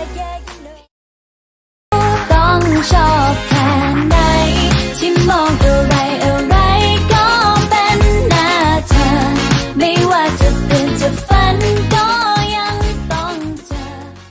ต้องชอบแค่ไหนที่มองอะไรอะไรก็เป็นหน้าเธอไม่ว่าจะตื่นจะฝันก็ยังต้องเจอ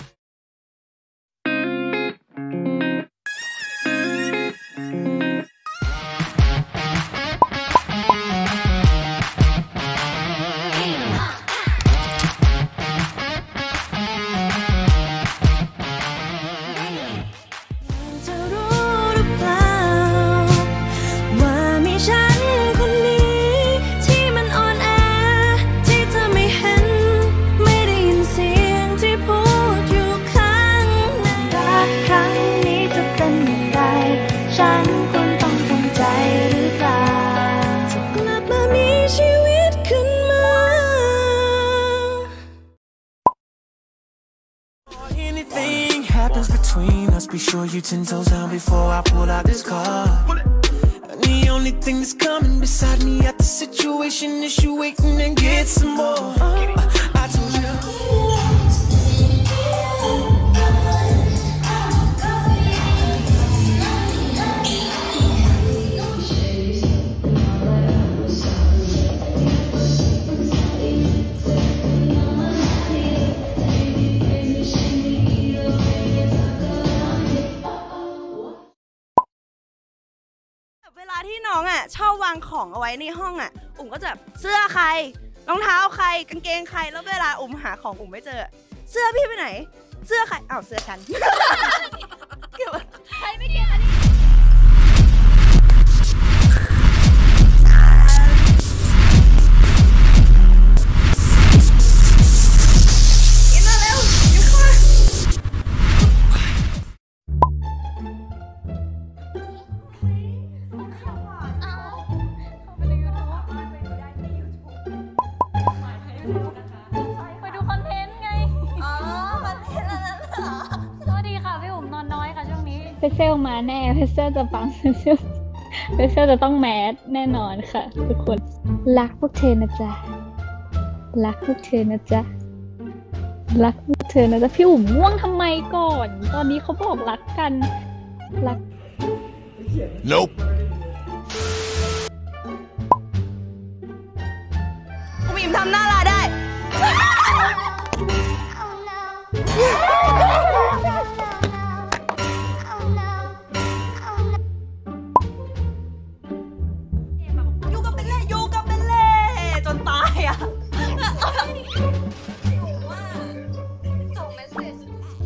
Between us, be sure you 10 toes down before I pull out this card. And the only thing that's coming beside me at the situation is you waiting and get some more. I told you. เวลาที่น้องชอบวางของเอาไว้ในห้องอุ๋มก็จะแบบเสื้อใครรองเท้าใครกางเกงใครแล้วเวลาอุ๋มหาของอุ๋มไม่เจอเสื้อพี่ไปไหนเสื้อใครอ้าวเสื้อฉันใครไม่เก็บอันนี้ไปดูคอนเทนต์ไงคอนเทนต์อะไรนั่นเหรอสวัสดีค่ะพี่อุ๋มนอนน้อยค่ะช่วงนี้เพเซลมาแน่เพเซลจะฟังเพเซลจะต้องแมสแน่นอนค่ะทุกคนรักพวกเธอนะจ๊ะรักพวกเธอนะจ๊ะรักพวกเธอนะจ๊ะพี่อุ๋มง่วงทำไมก่อนตอนนี้เขาบอกรักกันรัก Nope. อุ๋มอิ่มทำหน้าลาได้อยู่กับเป็นเล่อยู่กับเป็นเล่จนตายส่งเมสเซจ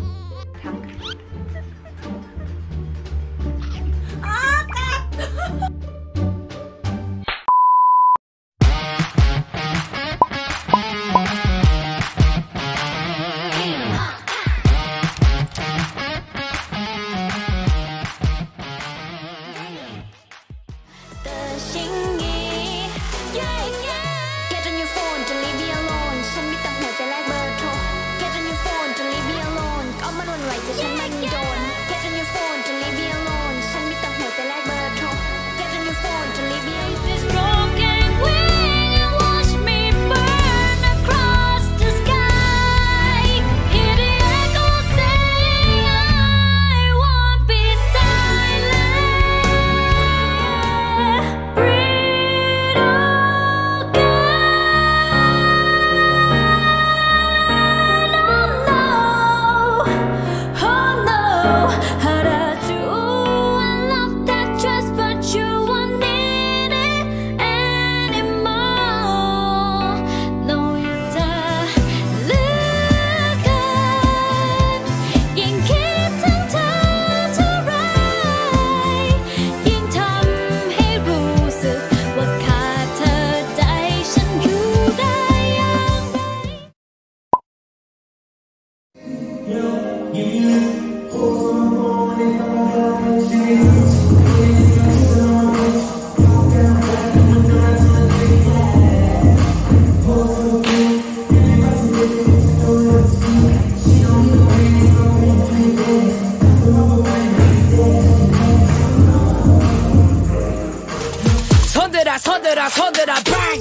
서들아 bang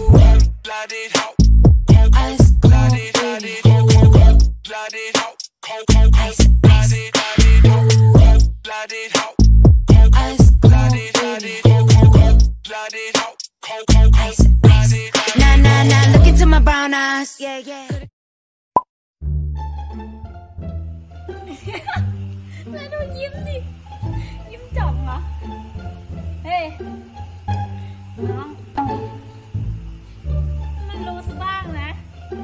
Ice cold แล้วดูยิ้มดิยิ้มจ่องเหรอเฮ้ยน้องมันรู้ซะบ้างนะ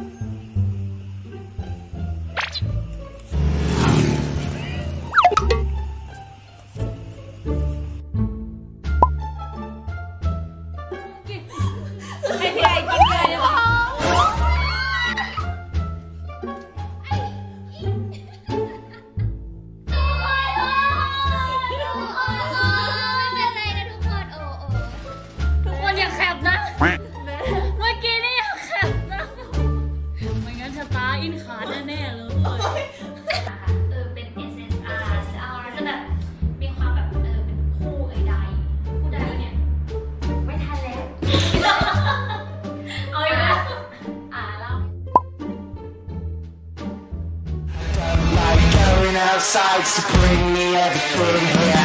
ให้พี่ไอ้กินเลยได้ปะเป็น SSR จะแบบมีความแบบเป็นคู่ใดผู้ใดเนี่ยไม่ทันแล้วเอาอีกแล้วแล้ว Going outside to bring me everything here.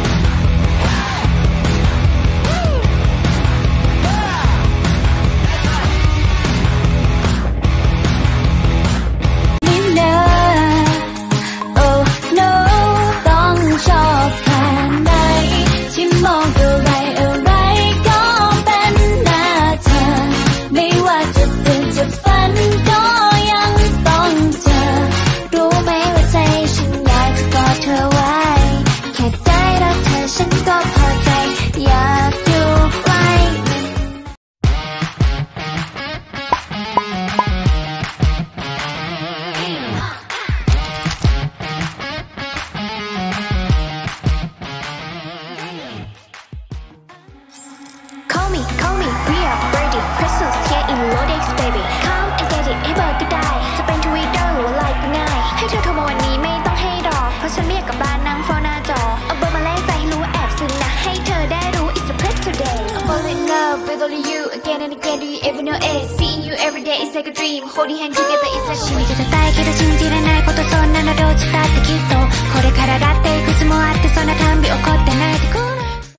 Call me, Bria, Brady, Crystals, yeah, in Lodex, baby. Come and get it, ให้เบอร์ก็ได้จะเป็นทวิตเตอร์หรือว่าไลน์ก็ง่ายให้เธอโทรมาวันนี้ไม่ต้องให้รอเพราะฉันไม่อยากกลับบ้านนั่งเฝ้าหน้าจอเอาเบอร์มาแลกใจให้รู้ว่าแอบซึ้งนะให้เธอได้รู้ it's a press today I'm falling in love with only you again and again do you ever know it seeing you every day is like a dream holding hands together is like 信じてたいけど信じれないことそんなのどっちだってきっとこれからだっていくつもあってそんなたんび起こってないでこう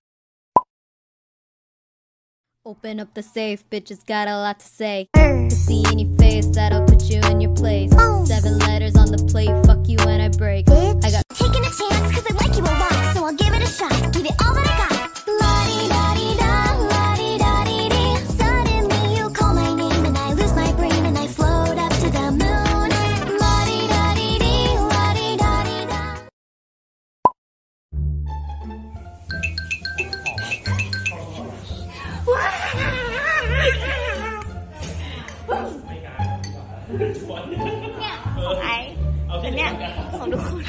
Open up the safe, bitches got a lot to say. To see in your face, that'll put you in your place. 7 letters on the plate, fuck you when I break. I got taking a chance, cause I like you a lot, so I'll give it a shot, give it all that I got. La-di-da-di-da, la-di-da-di-di. Suddenly you call my name and I lose my brain and I float up to the moon. La-di-da-di-di, la-di-da-di-da. เนี่ยของไอซ์แต่เนี่ยของทุกคน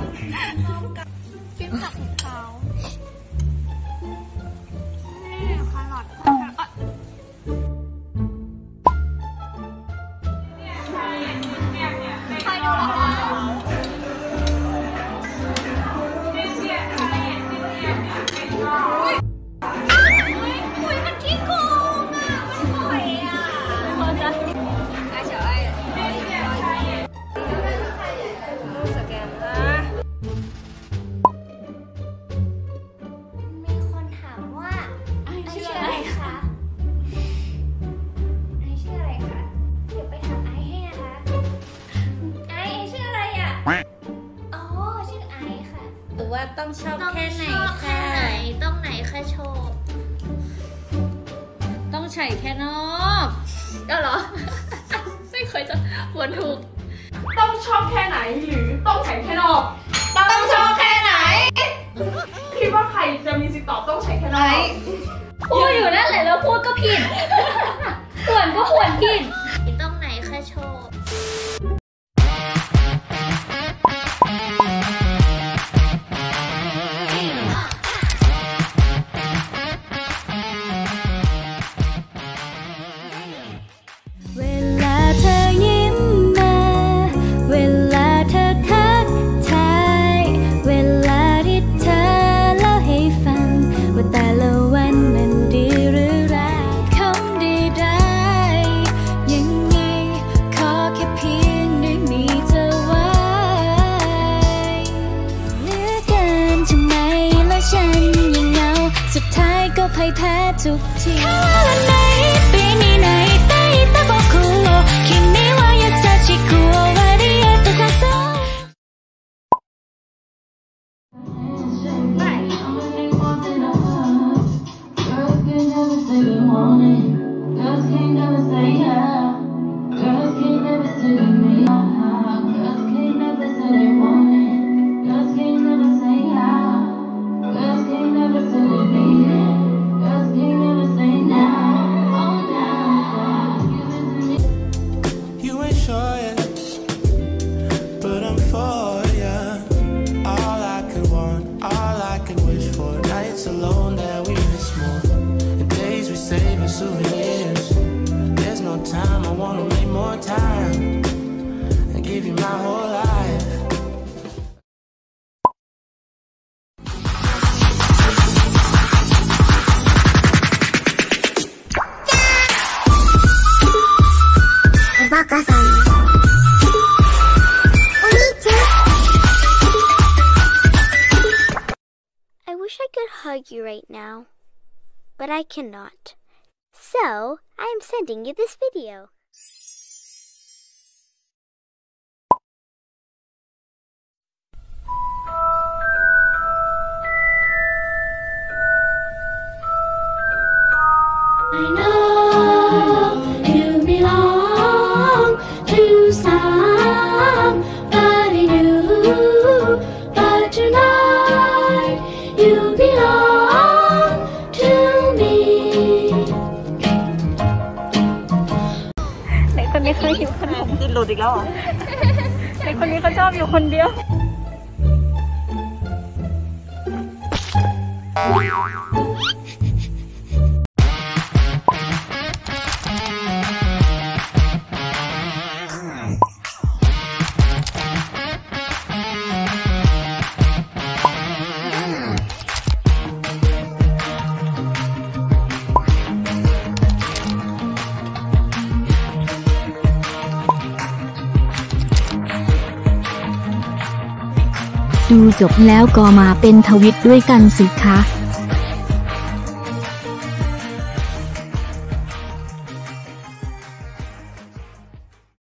ฟิล์มผักของเขานี่คาร์ลอตใครดูหรอมันขี้โกงอ่ะมันปล่อยอ่ะพอจะสแกนนะมีคนถามว่าไอชื่ออะไรคะไอชื่ออะไรคะเดี๋ยวไปถามไอให้นะคะไอชื่ออะไรอ่ะอ๋อชื่อไอค่ะหรือว่าต้องชอบแค่ไหนค่ะต้องไหนคะโชว์ต้องใส่แค่นอกก็เหรอ ไม่เคยจะหัวถูกต้องชอบแค่ไหนหรือต้องใช้แค่นอกต้องชอบแค่ไหนคิดว่าใครจะมีสิทธิ์ตอบต้องใช้แค่นอกพูดอยู่นั่นแหละแล้วพูดก็ผิดส่วนก็ควรผิดต้องไหนคะโชว์พ่ายแพ้ทุกทีวันไหนปีนี้ไหนได้แต่บอกคุณคิดไม่ว่า ya, but I'm for ya. All I could want, all I could wish for. Nights alone that we miss more, and days we save as souvenirs. There's no time, I wanna make more time and give you my whole life. I wish I could hug you right now, but I cannot. So, I am sending you this video. I know you belong to somebody new, but tonight you belong to me. เด็กคนนี้เคยอยู่คนเดียวติดหลุดอีกแล้วเหรอเด็กคนนี้เขาชอบอยู่คนเดียวดูจบแล้วก็มาเป็นทวิตด้วยกันสิคะ